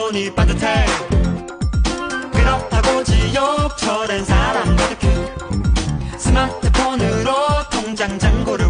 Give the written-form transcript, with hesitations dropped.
손이 빠듯해. 그렇다고 지옥철엔 사람들이 스마트폰으로 통장 잔고를